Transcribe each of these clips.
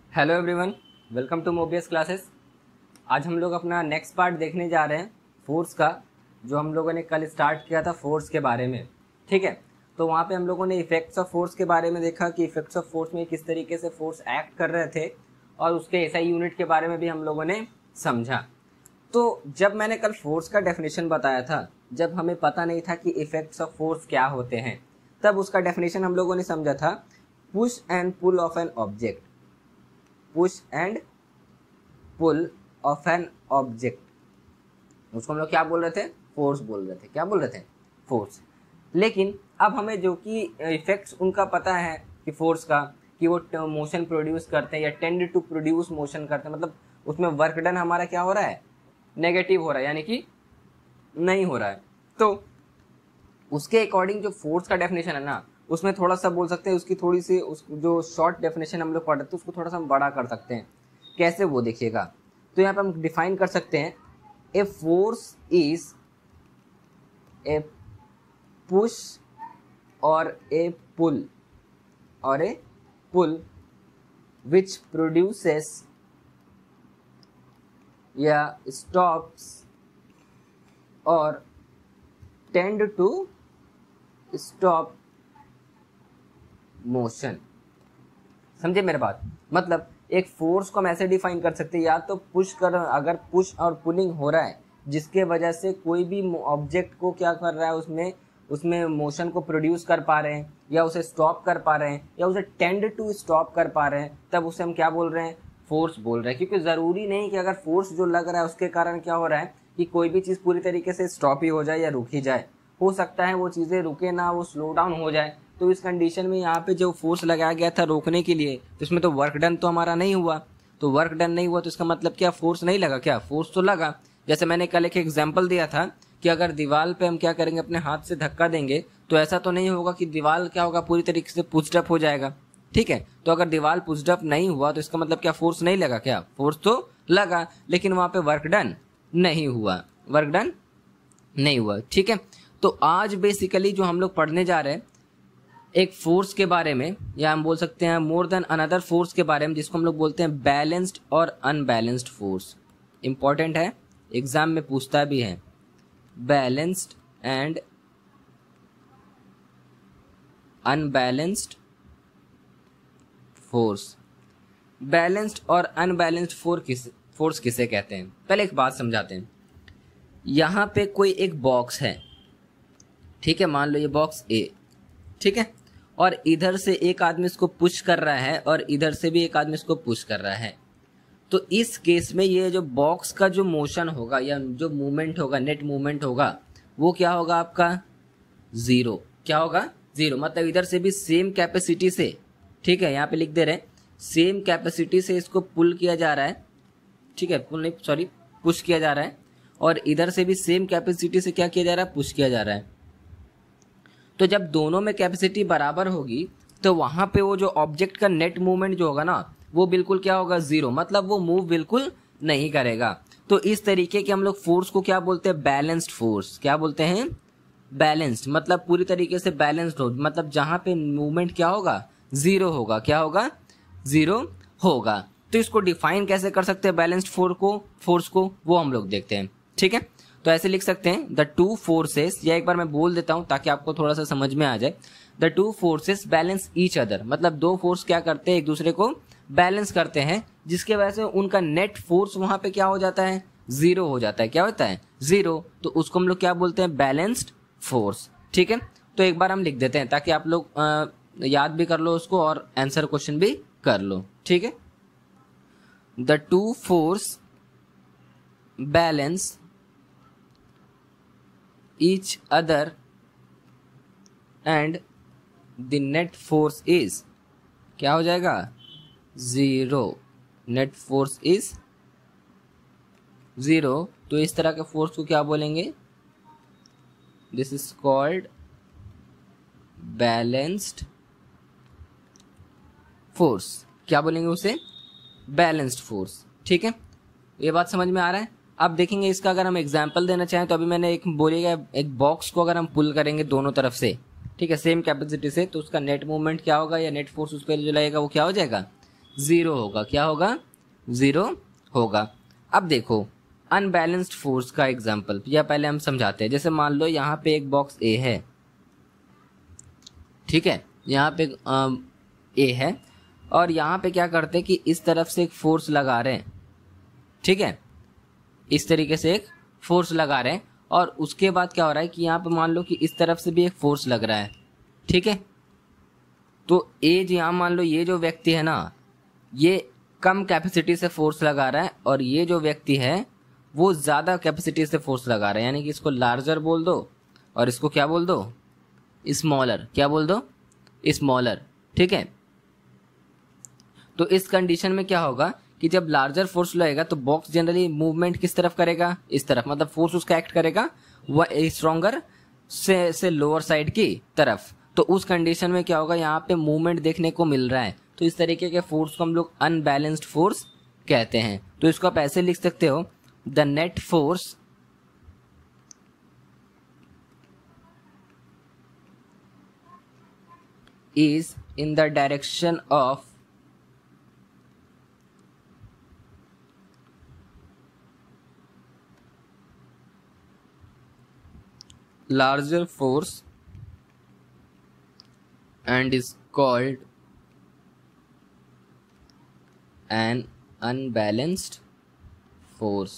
Hello everyone, welcome to Mobius classes. आज हम लोग अपना नेक्स्ट पार्ट देखने जा रहे हैं फोर्स का, जो हम लोगों ने कल स्टार्ट किया था फोर्स के बारे में। ठीक है, तो वहाँ पे हम लोगों ने इफेक्ट्स ऑफ फोर्स के बारे में देखा कि इफेक्ट्स ऑफ फोर्स में किस तरीके से फोर्स एक्ट कर रहे थे, और उसके एसआई यूनिट के बारे में भी हम लोगों ने समझा। तो जब मैंने कल फोर्स का डेफिनेशन बताया था, जब हमें पता नहीं था कि इफेक्ट्स ऑफ फोर्स क्या होते हैं, तब उसका डेफिनेशन हम लोगों ने समझा था push and pull of an object. Push and pull of an object, उसको हम लोग क्या बोल रहे थे? फोर्स बोल रहे थे। क्या बोल रहे थे? फोर्स। लेकिन अब हमें जो कि इफेक्ट्स उनका पता है कि फोर्स का, कि वो मोशन प्रोड्यूस करते हैं या टेंड टू प्रोड्यूस मोशन करते हैं, मतलब उसमें वर्क डन हमारा क्या हो रहा है? नेगेटिव हो रहा है, यानी कि नहीं हो रहा है। तो उसके अकॉर्डिंग जो फोर्स का डेफिनेशन है ना, उसमें थोड़ा सा बोल सकते हैं, उसकी थोड़ी सी उस जो शॉर्ट डेफिनेशन हम लोग पढ़ते हैं उसको थोड़ा सा हम बड़ा कर सकते हैं। कैसे, वो देखिएगा। तो यहाँ पे हम डिफाइन कर सकते हैं, a force is a push और ए पुल विच प्रोड्यूसेस या स्टॉप्स और टेंड टू स्टॉप मोशन। समझे मेरे बात? मतलब एक फोर्स को हम ऐसे डिफाइन कर सकते हैं, या तो अगर पुश और पुलिंग हो रहा है, जिसके वजह से कोई भी ऑब्जेक्ट को क्या कर रहा है, उसमें मोशन को प्रोड्यूस कर पा रहे हैं, या उसे स्टॉप कर पा रहे हैं, या उसे टेंड टू स्टॉप कर पा रहे हैं, तब उसे हम क्या बोल रहे हैं? फोर्स बोल रहे हैं। क्योंकि ज़रूरी नहीं कि अगर फोर्स जो लग रहा है उसके कारण क्या हो रहा है कि कोई भी चीज़ पूरी तरीके से स्टॉप ही हो जाए या रुक ही जाए। हो सकता है वो चीज़ें रुके ना, वो स्लो डाउन हो जाए। तो इस कंडीशन में यहाँ पे जो फोर्स लगाया गया था रोकने के लिए, तो इसमें तो वर्क डन तो हमारा नहीं हुआ। तो वर्क डन नहीं हुआ तो इसका मतलब क्या? फोर्स नहीं लगा। क्या? फोर्स तो लगा। जैसे मैंने कल एक एग्जाम्पल दिया था कि अगर दीवार पे हम क्या करेंगे, अपने हाथ से धक्का देंगे, तो ऐसा तो नहीं होगा कि दीवार क्या होगा, पूरी तरीके से पुश्ड अप हो जाएगा। ठीक है, तो अगर दीवार पुश्ड अप नहीं हुआ तो इसका मतलब क्या? फोर्स नहीं लगा। क्या? फोर्स तो लगा, लेकिन वहां पे वर्क डन नहीं हुआ। वर्क डन नहीं हुआ। ठीक है, तो आज बेसिकली जो हम लोग पढ़ने जा रहे हैं एक फोर्स के बारे में, या हम बोल सकते हैं मोर देन अनदर फोर्स के बारे में, जिसको हम लोग बोलते हैं बैलेंस्ड और अनबैलेंस्ड फोर्स। इंपॉर्टेंट है, एग्जाम में पूछता भी है। Balanced and unbalanced force. Balanced और अनबैलेंस्ड फोर्स किसे कहते हैं? पहले एक बात समझाते हैं। यहां पे कोई एक बॉक्स है, ठीक है, मान लो ये बॉक्स ए, ठीक है, और इधर से एक आदमी इसको पुश कर रहा है और इधर से भी एक आदमी इसको पुश कर रहा है। तो इस केस में ये जो बॉक्स का जो मोशन होगा या जो मूवमेंट होगा, नेट मूवमेंट होगा, वो क्या होगा आपका? जीरो। क्या होगा? जीरो। मतलब इधर से भी सेम कैपेसिटी से, ठीक है, यहाँ पे लिख दे रहे हैं, सेम कैपेसिटी से इसको पुल किया जा रहा है, ठीक है, पुल नहीं, सॉरी, पुश किया जा रहा है, और इधर से भी सेम कैपेसिटी से क्या किया जा रहा है? पुश किया जा रहा है। तो जब दोनों में कैपेसिटी बराबर होगी तो वहां पे वो जो ऑब्जेक्ट का नेट मूवमेंट जो होगा ना, वो बिल्कुल क्या होगा? जीरो। मतलब वो मूव बिल्कुल नहीं करेगा। तो इस तरीके के हम लोग फोर्स को क्या बोलते हैं? Balanced force. क्या बोलते हैं? बैलेंस्ड। मतलब पूरी तरीके से बैलेंस्ड हो, मतलब जहां पे मूवमेंट क्या होगा? जीरो होगा। क्या होगा? जीरो होगा। तो इसको डिफाइन कैसे कर सकते हैं बैलेंस्ड फोर्स को, वो हम लोग देखते हैं। ठीक है, तो ऐसे लिख सकते हैं, द टू फोर्सेस, या एक बार मैं बोल देता हूं ताकि आपको थोड़ा सा समझ में आ जाए। The two forces balance each other. मतलब दो फोर्स क्या करते हैं? एक दूसरे को बैलेंस करते हैं, जिसके वजह से उनका नेट फोर्स वहां पे क्या हो जाता है? जीरो हो जाता है। क्या होता है? जीरो। तो उसको हम लोग क्या बोलते हैं? Balanced force. ठीक है, तो एक बार हम लिख देते हैं ताकि आप लोग याद भी कर लो उसको और आंसर क्वेश्चन भी कर लो। ठीक है, the two force balance each other and the net force is, क्या हो जाएगा? Zero. Net force is zero. तो इस तरह के फोर्स को क्या बोलेंगे? This is called balanced force. क्या बोलेंगे उसे? Balanced force. ठीक है, ये बात समझ में आ रहा है? अब देखेंगे इसका, अगर हम एग्जाम्पल देना चाहें तो अभी मैंने एक बोलेगा, एक बॉक्स को अगर हम पुल करेंगे दोनों तरफ से, ठीक है, सेम कैपेसिटी से, तो उसका नेट मूवमेंट क्या होगा या नेट फोर्स उस पर जो लगेगा वो क्या हो जाएगा? ज़ीरो होगा। क्या होगा? ज़ीरो होगा। अब देखो अनबैलेंस्ड फोर्स का एग्जांपल या पहले हम समझाते हैं। जैसे मान लो यहाँ पे एक बॉक्स ए है, ठीक है, यहाँ पे ए है और यहाँ पे क्या करते हैं कि इस तरफ से एक फोर्स लगा रहे हैं, ठीक है, इस तरीके से एक फोर्स लगा रहे हैं और उसके बाद क्या हो रहा है कि यहाँ पे मान लो कि इस तरफ से भी एक फोर्स लग रहा है, ठीक है। तो यहाँ मान लो ये जो व्यक्ति है ना, ये कम कैपेसिटी से फोर्स लगा रहा है और ये जो व्यक्ति है वो ज़्यादा कैपेसिटी से फोर्स लगा रहा है, यानी कि इसको लार्जर बोल दो और इसको क्या बोल दो? स्मॉलर। क्या बोल दो? स्मॉलर, ठीक है। तो इस कंडीशन में क्या होगा कि जब लार्जर फोर्स लगेगा तो बॉक्स जनरली मूवमेंट किस तरफ करेगा? इस तरफ, मतलब फोर्स उसका एक्ट करेगा वह स्ट्रॉन्गर से लोअर साइड की तरफ। तो उस कंडीशन में क्या होगा? यहाँ पे मूवमेंट देखने को मिल रहा है। तो इस तरीके के फोर्स को हम लोग अनबैलेंस्ड फोर्स कहते हैं। तो इसको आप ऐसे लिख सकते हो, the net force is in the direction of larger force and is called an unbalanced force।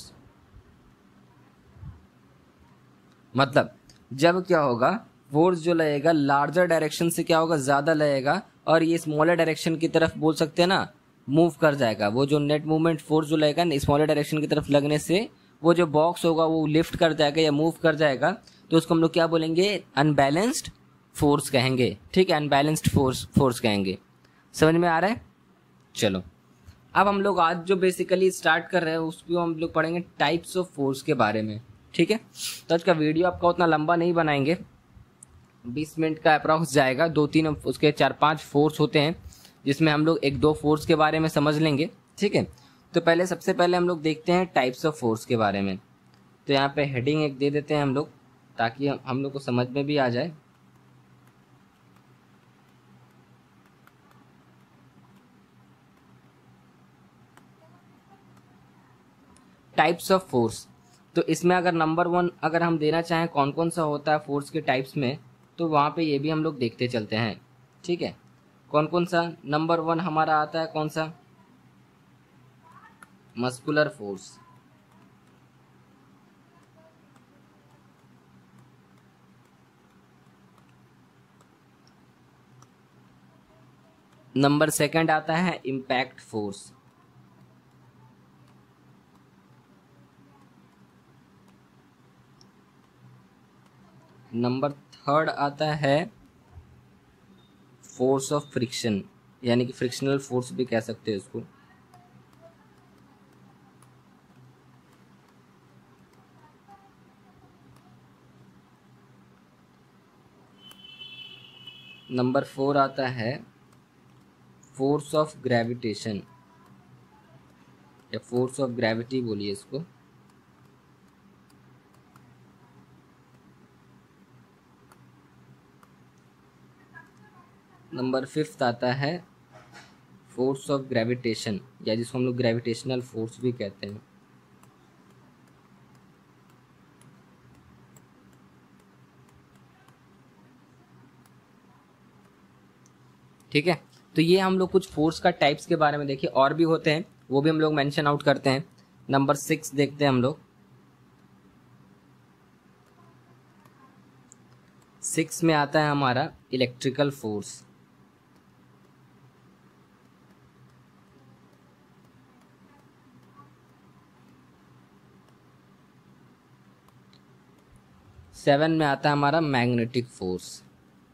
मतलब जब क्या होगा, फोर्स जो लगेगा लार्जर डायरेक्शन से क्या होगा? ज्यादा लगेगा और ये स्मॉलर डायरेक्शन की तरफ बोल सकते हैं ना, मूव कर जाएगा। वो जो नेट मूवमेंट फोर्स जो लगेगा स्मॉलर डायरेक्शन की तरफ लगने से वो जो बॉक्स होगा वो लिफ्ट कर जाएगा या मूव कर जाएगा। तो उसको हम लोग क्या बोलेंगे? अनबैलेंस्ड फोर्स कहेंगे, ठीक है, अनबैलेंस्ड फोर्स कहेंगे। समझ में आ रहा है? चलो अब हम लोग आज जो बेसिकली स्टार्ट कर रहे हैं उसको हम लोग पढ़ेंगे टाइप्स ऑफ फोर्स के बारे में, ठीक है। तो आज का वीडियो आपका उतना लंबा नहीं बनाएंगे, 20 मिनट का अप्रॉक्स जाएगा। 2-3 उसके 4-5 फोर्स होते हैं जिसमें हम लोग 1-2 फोर्स के बारे में समझ लेंगे, ठीक है। तो सबसे पहले हम लोग देखते हैं टाइप्स ऑफ फोर्स के बारे में। तो यहाँ पे हेडिंग एक दे देते हैं हम लोग ताकि हम लोग को समझ में भी आ जाए। Types of force. तो इसमें अगर नंबर 1 अगर हम देना चाहें कौन कौन सा होता है फोर्स के टाइप्स में, तो वहाँ पे ये भी हम लोग देखते चलते हैं, ठीक है। कौन कौन सा? नंबर 1 हमारा आता है कौन सा? Muscular force. नंबर 2 आता है इम्पैक्ट फोर्स। नंबर 3 आता है फोर्स ऑफ फ्रिक्शन, यानी कि फ्रिक्शनल फोर्स भी कह सकते हैं इसको। नंबर 4 आता है फोर्स ऑफ ग्रेविटेशन या फोर्स ऑफ ग्रेविटी बोलिए इसको। नंबर 5 आता है फोर्स ऑफ ग्रेविटेशन या जिसको हम लोग ग्रेविटेशनल फोर्स भी कहते हैं। ठीक है, तो ये हम लोग कुछ फोर्स का टाइप्स के बारे में देखिए, और भी होते हैं वो भी हम लोग मेंशन आउट करते हैं। नंबर 6 देखते हैं हम लोग। 6 में आता है हमारा इलेक्ट्रिकल फोर्स। सेवन में आता है हमारा मैग्नेटिक फोर्स।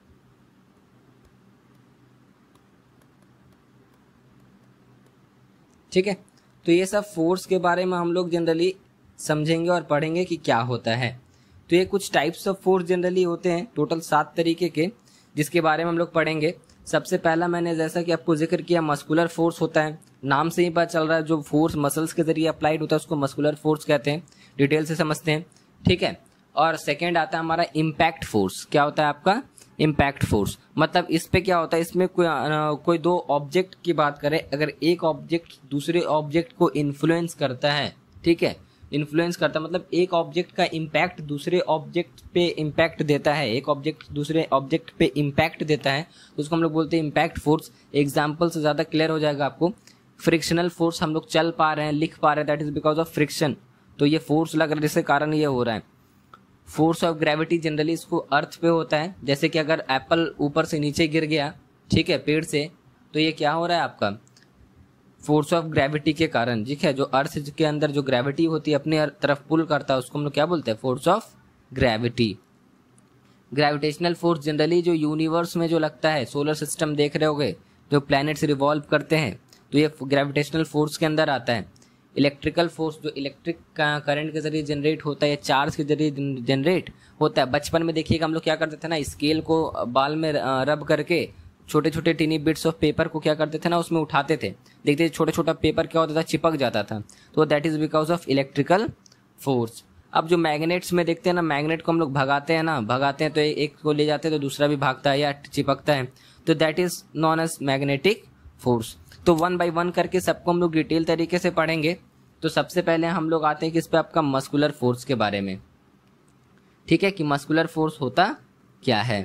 ठीक है, तो ये सब फोर्स के बारे में हम लोग जनरली समझेंगे और पढ़ेंगे कि क्या होता है। तो ये कुछ टाइप्स ऑफ फोर्स जनरली होते हैं, टोटल 7 तरीके के, जिसके बारे में हम लोग पढ़ेंगे। सबसे पहला मैंने जैसा कि आपको जिक्र किया मस्कुलर फोर्स होता है, नाम से ही पता चल रहा है जो फोर्स मसल्स के जरिए अप्लाइड होता है उसको मस्कुलर फोर्स कहते हैं। डिटेल से समझते हैं, ठीक है। और सेकेंड आता है हमारा इम्पैक्ट फोर्स। क्या होता है आपका? इम्पैक्ट फोर्स मतलब इस पे क्या होता है, इसमें कोई दो ऑब्जेक्ट की बात करें, अगर एक ऑब्जेक्ट दूसरे ऑब्जेक्ट को इन्फ्लुएंस करता है, ठीक है, इन्फ्लुएंस करता मतलब एक ऑब्जेक्ट का इम्पैक्ट दूसरे ऑब्जेक्ट पे इम्पैक्ट देता है, एक ऑब्जेक्ट दूसरे ऑब्जेक्ट पे इम्पैक्ट देता है, तो उसको हम लोग बोलते हैं इम्पैक्ट फोर्स। एग्जाम्पल से ज़्यादा क्लियर हो जाएगा आपको। फ्रिक्शनल फोर्स, हम लोग चल पा रहे हैं, लिख पा रहे हैं, that is because of friction, तो ये फोर्स लग रहा है जिसके कारण ये हो रहा है। फोर्स ऑफ ग्रेविटी जनरली इसको अर्थ पे होता है, जैसे कि अगर एप्पल ऊपर से नीचे गिर गया, ठीक है, पेड़ से, तो ये क्या हो रहा है आपका फोर्स ऑफ ग्रेविटी के कारण, ठीक है, जो अर्थ के अंदर जो ग्रेविटी होती है अपने तरफ पुल करता है, उसको हम लोग क्या बोलते हैं, force of gravity. Gravitational force generally जो यूनिवर्स में जो लगता है, सोलर सिस्टम देख रहे होगे, जो प्लैनेट्स रिवॉल्व करते हैं, तो ये ग्रेविटेशनल फोर्स के अंदर आता है। इलेक्ट्रिकल फोर्स जो इलेक्ट्रिक करंट के जरिए जनरेट होता है या चार्ज के जरिए जनरेट होता है। बचपन में देखिएगा हम लोग क्या करते थे ना, स्केल को बाल में रब करके छोटे छोटे टीनी बिट्स ऑफ पेपर को क्या करते थे ना, उसमें उठाते थे, देखते थे छोटा छोटा पेपर क्या होता था, चिपक जाता था, तो that is because of electrical force. अब जो मैग्नेट्स में देखते हैं ना, मैग्नेट को हम लोग भगाते हैं ना, भगाते हैं तो एक को ले जाते हैं तो दूसरा भी भागता है या चिपकता है, तो that is known as magnetic force. तो वन बाय वन करके सबको हम लोग डिटेल तरीके से पढ़ेंगे। तो सबसे पहले हम लोग आते हैं कि इस पे आपका मस्कुलर फोर्स के बारे में, ठीक है, कि मस्कुलर फोर्स होता क्या है।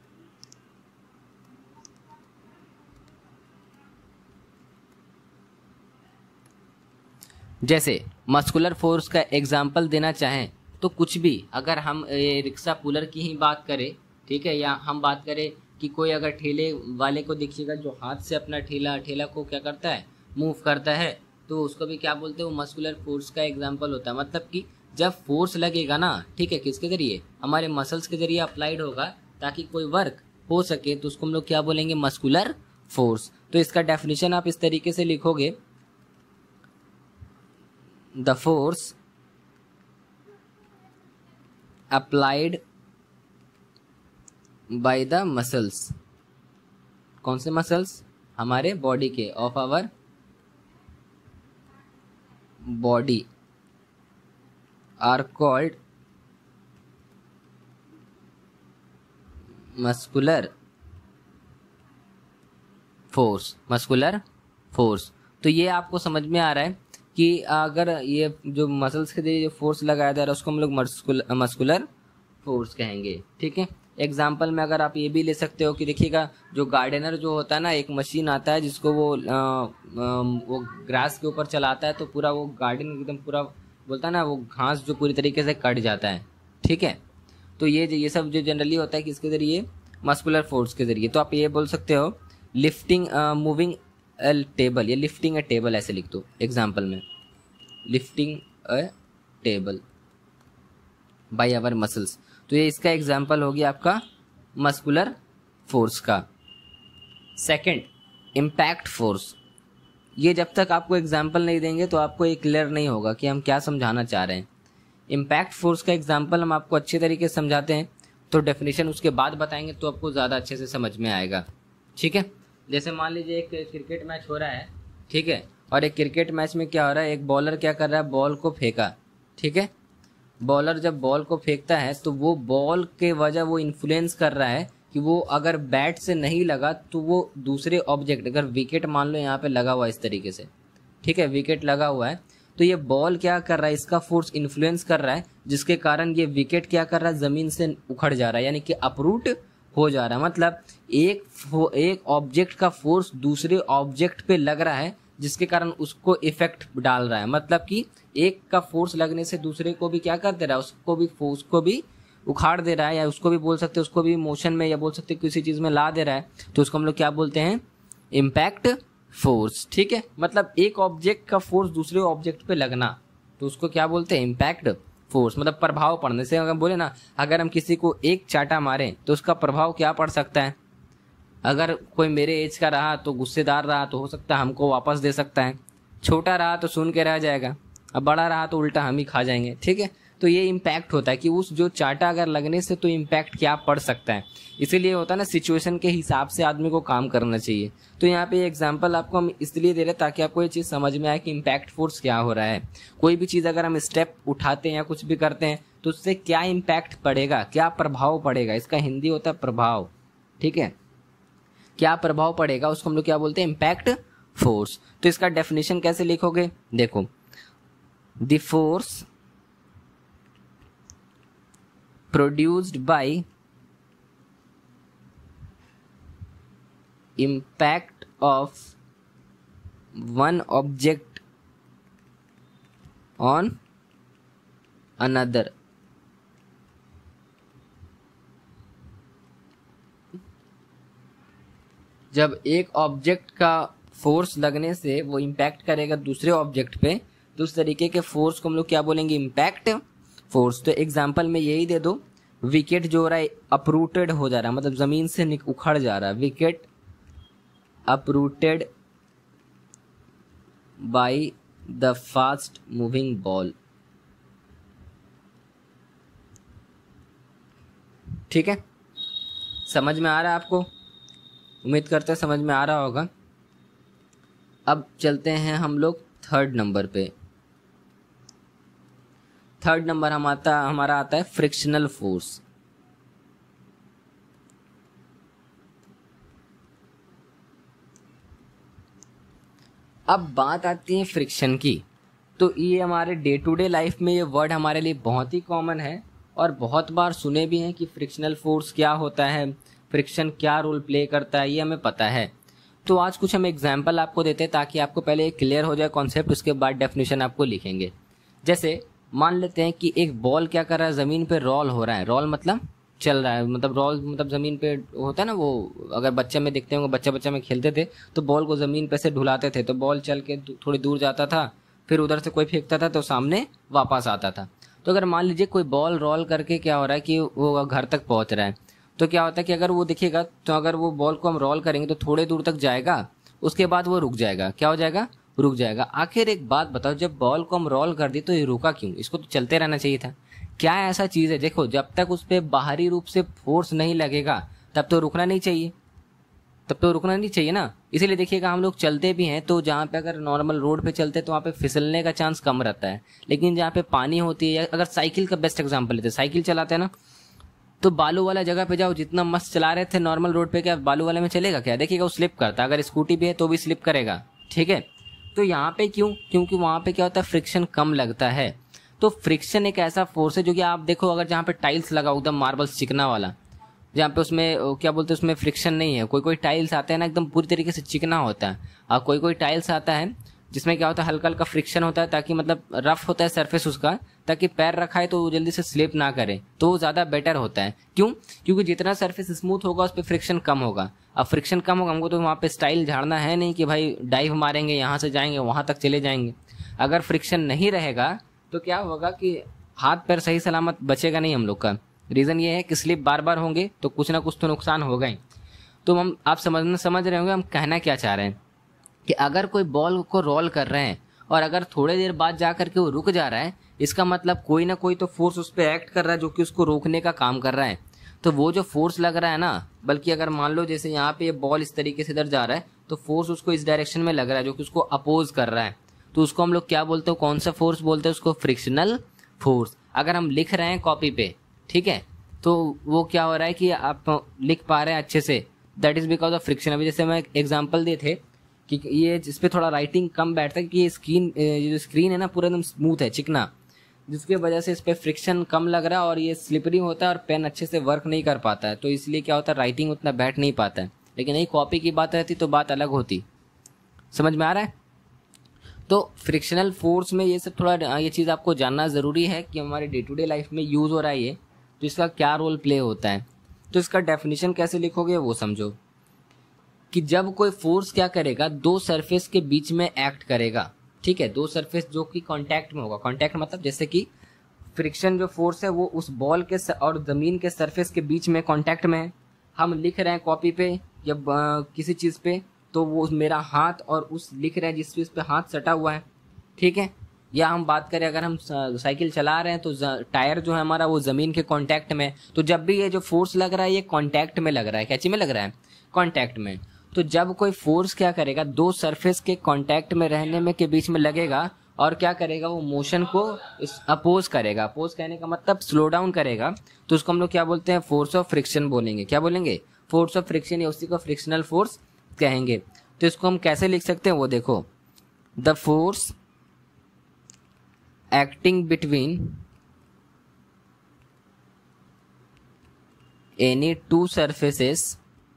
जैसे मस्कुलर फोर्स का एग्जाम्पल देना चाहें तो कुछ भी, अगर हम रिक्शा पुलर की ही बात करें, ठीक है, या हम बात करें कि कोई अगर ठेले वाले को देखिएगा जो हाथ से अपना ठेला को क्या करता है, मूव करता है, तो उसको भी क्या बोलते हैं, वो मस्कुलर फोर्स का एग्जाम्पल होता है। मतलब कि जब फोर्स लगेगा ना, ठीक है, किसके जरिए, हमारे मसल्स के जरिए अप्लाइड होगा ताकि कोई वर्क हो सके, तो उसको हम लोग क्या बोलेंगे, मस्कुलर फोर्स। तो इसका डेफिनेशन आप इस तरीके से लिखोगे, the force applied by the muscles, कौन से मसल्स, हमारे बॉडी के, of our body are called muscular force, muscular force. तो ये आपको समझ में आ रहा है कि अगर ये जो मसल्स के लिए जो फोर्स लगाया जा रहा है उसको हम लोग मस्कुलर फोर्स कहेंगे, ठीक है। एग्जाम्पल में अगर आप ये भी ले सकते हो कि देखिएगा जो गार्डनर जो होता है ना, एक मशीन आता है जिसको वो ग्रास के ऊपर चलाता है तो पूरा वो गार्डन एकदम पूरा बोलता है ना, वो घास जो पूरी तरीके से कट जाता है, ठीक है। तो ये सब जो जनरली होता है किसके जरिए, मस्कुलर फोर्स के जरिए। तो आप ये बोल सकते हो लिफ्टिंग मूविंग अ टेबल, या लिफ्टिंग अ टेबल ऐसे लिख दो एग्जाम्पल में, lifting a table by our muscles. तो ये इसका एग्जाम्पल हो गया आपका मस्कुलर फोर्स का। Second, impact force. ये जब तक आपको एग्जाम्पल नहीं देंगे तो आपको ये क्लियर नहीं होगा कि हम क्या समझाना चाह रहे हैं। इम्पैक्ट फोर्स का एग्जाम्पल हम आपको अच्छे तरीके से समझाते हैं, तो डेफिनेशन उसके बाद बताएंगे तो आपको ज़्यादा अच्छे से समझ में आएगा, ठीक है। जैसे मान लीजिए एक क्रिकेट मैच हो रहा है, ठीक है, और एक क्रिकेट मैच में क्या हो रहा है, एक बॉलर क्या कर रहा है, बॉल को फेंका, ठीक है। बॉलर जब बॉल को फेंकता है तो वो बॉल के वजह वो इन्फ्लुएंस कर रहा है कि वो अगर बैट से नहीं लगा तो वो दूसरे ऑब्जेक्ट, अगर विकेट मान लो यहाँ पे लगा हुआ है इस तरीके से, ठीक है, विकेट लगा हुआ है, तो ये बॉल क्या कर रहा है, इसका फोर्स इन्फ्लुएंस कर रहा है, जिसके कारण ये विकेट क्या कर रहा है, जमीन से उखड़ जा रहा है, यानी कि अपरूट हो जा रहा है। मतलब एक ऑब्जेक्ट का फोर्स दूसरे ऑब्जेक्ट पे लग रहा है जिसके कारण उसको इफेक्ट डाल रहा है। मतलब कि एक का फोर्स लगने से दूसरे को भी क्या कर दे रहा है, उसको भी उखाड़ दे रहा है, या उसको भी बोल सकते हैं उसको भी मोशन में, या बोल सकते हैं किसी चीज में ला दे रहा है, तो उसको हम लोग क्या बोलते हैं, इम्पैक्ट फोर्स, ठीक है। मतलब एक ऑब्जेक्ट का फोर्स दूसरे ऑब्जेक्ट पे लगना, तो उसको क्या बोलते हैं, इम्पैक्ट फोर्स। मतलब प्रभाव पड़ने से, अगर बोले ना, अगर हम किसी को एक चाटा मारें तो उसका प्रभाव क्या पड़ सकता है, अगर कोई मेरे एज का रहा तो गुस्सेदार रहा तो हो सकता है हमको वापस दे सकता है, छोटा रहा तो सुन के रह जाएगा, अब बड़ा रहा तो उल्टा हम ही खा जाएंगे, ठीक है। तो ये इम्पैक्ट होता है कि उस जो चाटा अगर लगने से तो इम्पैक्ट क्या पड़ सकता है, इसीलिए होता है ना, सिचुएशन के हिसाब से आदमी को काम करना चाहिए। तो यहाँ पे एग्जांपल आपको हम इसलिए दे रहे हैं ताकि आपको ये चीज़ समझ में आए कि इम्पैक्ट फोर्स क्या हो रहा है। कोई भी चीज़ अगर हम स्टेप उठाते हैं या कुछ भी करते हैं तो उससे क्या इम्पैक्ट पड़ेगा, क्या प्रभाव पड़ेगा, इसका हिंदी होता है प्रभाव, ठीक है, क्या प्रभाव पड़ेगा उसको हम लोग क्या बोलते हैं, इम्पैक्ट फोर्स। तो इसका डेफिनेशन कैसे लिखोगे, देखो, the force produced by impact of one object on another जब एक ऑब्जेक्ट का फोर्स लगने से वो इम्पैक्ट करेगा दूसरे ऑब्जेक्ट पे, तो उस तरीके के फोर्स को हम लोग क्या बोलेंगे, इम्पैक्ट फोर्स। तो एग्जांपल में यही दे दो, विकेट जो हो रहा है अपरूटेड हो जा रहा है, मतलब जमीन से उखड़ जा रहा है, wicket uprooted by the fast moving ball। ठीक है, समझ में आ रहा है आपको, उम्मीद करते हैं समझ में आ रहा होगा। अब चलते हैं हम लोग थर्ड नंबर पे। थर्ड नंबर हमारा आता है फ्रिक्शनल फोर्स। अब बात आती है फ्रिक्शन की, तो ये हमारे डे टू डे लाइफ में ये वर्ड हमारे लिए बहुत ही कॉमन है और बहुत बार सुने भी हैं कि फ्रिक्शनल फोर्स क्या होता है, फ्रिक्शन क्या रोल प्ले करता है, ये हमें पता है। तो आज कुछ हम एग्जाम्पल आपको देते हैं ताकि आपको पहले क्लियर हो जाए कॉन्सेप्ट, उसके बाद डेफिनेशन आपको लिखेंगे। जैसे मान लेते हैं कि एक बॉल क्या कर रहा है, ज़मीन पे रोल हो रहा है, रोल मतलब चल रहा है, मतलब रोल मतलब ज़मीन पे होता है ना, वो अगर बच्चे में देखते होंगे, बच्चा में खेलते थे तो बॉल को ज़मीन पे से ढुलाते थे, तो बॉल चल के थोड़ी दूर जाता था, फिर उधर से कोई फेंकता था तो सामने वापस आता था। तो अगर मान लीजिए कोई बॉल रोल करके क्या हो रहा है कि वो घर तक पहुंच रहा है, तो क्या होता है कि अगर वो दिखेगा, तो अगर वो बॉल को हम रोल करेंगे तो थोड़े दूर तक जाएगा, उसके बाद वो रुक जाएगा। क्या हो जाएगा, रुक जाएगा। आखिर एक बात बताओ, जब बॉल को हम रोल कर दी तो ये रुका क्यों, इसको तो चलते रहना चाहिए था। क्या ऐसा चीज़ है, देखो जब तक उस पर बाहरी रूप से फोर्स नहीं लगेगा तब तो रुकना नहीं चाहिए, तब तो रुकना नहीं चाहिए ना। इसीलिए देखिएगा हम लोग चलते भी हैं तो जहाँ पे अगर नॉर्मल रोड पे चलते हैं तो वहाँ पे फिसलने का चांस कम रहता है, लेकिन जहाँ पे पानी होती है, अगर साइकिल का बेस्ट एग्जांपल लेते हैं, साइकिल चलाते हैं ना, तो बालू वाला जगह पे जाओ, जितना मस्त चला रहे थे नॉर्मल रोड पे, क्या बालू वाले में चलेगा क्या, देखिएगा वो स्लिप करता है। अगर स्कूटी भी है तो भी स्लिप करेगा, ठीक है। तो यहाँ पे क्यों, क्योंकि वहाँ पे क्या होता है, फ्रिक्शन कम लगता है। तो फ्रिक्शन एक ऐसा फोर्स है जो कि आप देखो, अगर जहाँ पे टाइल्स लगा एकदम मार्बल्स चिकना वाला, जहाँ पे उसमें क्या बोलते हैं, उसमें फ्रिक्शन नहीं है। कोई टाइल्स आते हैं ना एकदम पूरी तरीके से चिकना होता है, और कोई टाइल्स आता है जिसमें क्या होता है, हल्का हल्का फ्रिक्शन होता है, ताकि मतलब रफ होता है सरफेस उसका, ताकि पैर रखा है तो वो जल्दी से स्लिप ना करे, तो वो ज़्यादा बेटर होता है। क्यों, क्योंकि जितना सरफेस स्मूथ होगा उस पर फ्रिक्शन कम होगा। अब फ्रिक्शन कम होगा, हमको तो वहाँ पे स्टाइल झाड़ना है नहीं कि भाई डाइव मारेंगे, यहाँ से जाएंगे वहाँ तक चले जाएंगे। अगर फ्रिक्शन नहीं रहेगा तो क्या होगा कि हाथ पैर सही सलामत बचेगा नहीं हम लोग का। रीज़न ये है कि स्लिप बार बार होंगे तो कुछ ना कुछ तो नुकसान होगा ही। तो हम आप समझ रहे होंगे हम कहना क्या चाह रहे हैं, कि अगर कोई बॉल को रोल कर रहे हैं और अगर थोड़ी देर बाद जा करके वो रुक जा रहा है, इसका मतलब कोई ना कोई तो फोर्स उस पर एक्ट कर रहा है जो कि उसको रोकने का काम कर रहा है। तो वो जो फोर्स लग रहा है ना, बल्कि अगर मान लो जैसे यहाँ पे ये बॉल इस तरीके से इधर जा रहा है तो फोर्स उसको इस डायरेक्शन में लग रहा है जो कि उसको अपोज कर रहा है, तो उसको हम लोग क्या बोलते हैं, कौन सा फोर्स बोलते हैं, उसको फ्रिक्शनल फोर्स। अगर हम लिख रहे हैं कॉपी पे, ठीक है, तो वो क्या हो रहा है कि आप लिख पा रहे हैं अच्छे से, that is because of friction. अभी जैसे मैं एग्जांपल दिए थे कि ये जिस पे थोड़ा राइटिंग कम बैठता है, कि ये जो स्क्रीन है ना पूरा एकदम स्मूथ है, चिकना, जिसकी वजह से इस पर फ्रिक्शन कम लग रहा है और ये स्लिपरी होता है और पेन अच्छे से वर्क नहीं कर पाता है, तो इसलिए क्या होता है, राइटिंग उतना बैठ नहीं पाता है। लेकिन यही कॉपी की बात रहती तो बात अलग होती। समझ में आ रहा है। तो फ्रिक्शनल फोर्स में ये सब थोड़ा ये चीज़ आपको जानना ज़रूरी है कि हमारे डे टू डे लाइफ में यूज़ हो रहा है ये, तो इसका क्या रोल प्ले होता है। तो इसका डेफिनेशन कैसे लिखोगे वो समझो, कि जब कोई फोर्स क्या करेगा, दो सरफेस के बीच में एक्ट करेगा, ठीक है, दो सरफेस जो कि कांटेक्ट में होगा। कांटेक्ट मतलब जैसे कि फ्रिक्शन जो फोर्स है वो उस बॉल के और ज़मीन के सरफेस के बीच में कांटेक्ट में है। हम लिख रहे हैं कॉपी पे या किसी चीज़ पे, तो वो मेरा हाथ और उस लिख रहे हैं जिस चीज़ पे हाथ सटा हुआ है, ठीक है। या हम बात करें अगर हम साइकिल चला रहे हैं तो टायर जो है हमारा वो ज़मीन के कांटेक्ट में, तो जब भी ये जो फोर्स लग रहा है ये कांटेक्ट में लग रहा है, कैची में लग रहा है, कांटेक्ट में। तो जब कोई फोर्स क्या करेगा, दो सरफेस के कांटेक्ट में रहने में के बीच में लगेगा और क्या करेगा, वो मोशन को अपोज करेगा। अपोज कहने का मतलब स्लो डाउन करेगा, तो उसको हम लोग क्या बोलते हैं, फोर्स ऑफ फ्रिक्शन बोलेंगे। क्या बोलेंगे, फोर्स ऑफ फ्रिक्शन या उसी को फ्रिक्शनल फोर्स कहेंगे। तो इसको हम कैसे लिख सकते हैं वो देखो, the force acting between any two surfaces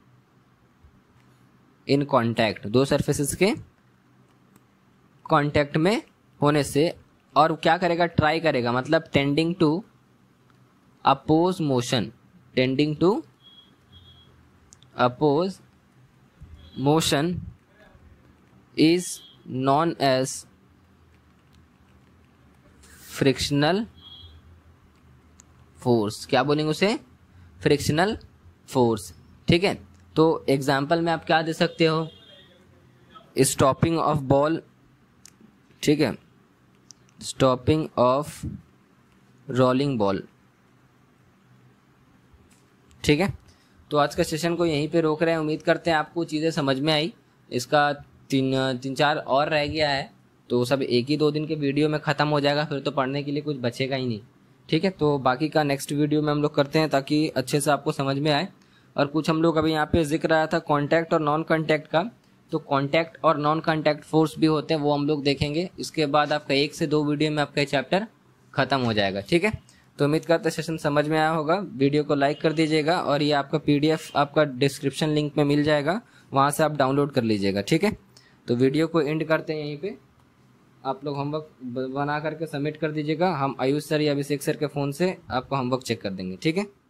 in contact, दो सरफेसेस के कॉन्टैक्ट में होने से, और क्या करेगा, ट्राई करेगा, मतलब tending to oppose motion, tending to oppose motion is known as frictional force. क्या बोलेंगे उसे, फ्रिक्शनल फोर्स। ठीक है, तो एग्जाम्पल में आप क्या दे सकते हो, स्टॉपिंग ऑफ बॉल, ठीक है, स्टॉपिंग ऑफ रोलिंग बॉल। ठीक है, तो आज का सेशन को यहीं पे रोक रहे हैं। उम्मीद करते हैं आपको चीज़ें समझ में आई। इसका तीन चार और रह गया है, तो सब एक ही 2 दिन के वीडियो में ख़त्म हो जाएगा, फिर तो पढ़ने के लिए कुछ बचेगा ही नहीं। ठीक है, तो बाकी का नेक्स्ट वीडियो में हम लोग करते हैं ताकि अच्छे से आपको समझ में आए। और कुछ हम लोग अभी यहाँ पे जिक्र आया था कॉन्टैक्ट और नॉन कॉन्टैक्ट का, तो कॉन्टैक्ट और नॉन कॉन्टैक्ट फोर्स भी होते हैं, वो हम लोग देखेंगे। इसके बाद आपका 1 से 2 वीडियो में आपका चैप्टर खत्म हो जाएगा। ठीक है, तो उम्मीद करते हैं सेशन समझ में आया होगा। वीडियो को लाइक कर दीजिएगा और ये आपका PDF आपका डिस्क्रिप्शन लिंक में मिल जाएगा, वहाँ से आप डाउनलोड कर लीजिएगा। ठीक है, तो वीडियो को एंड करते हैं यहीं पे। आप लोग होमवर्क बना करके सबमिट कर दीजिएगा, हम आयुष सर या अभिषेक सर के फ़ोन से आपको होमवर्क चेक कर देंगे। ठीक है।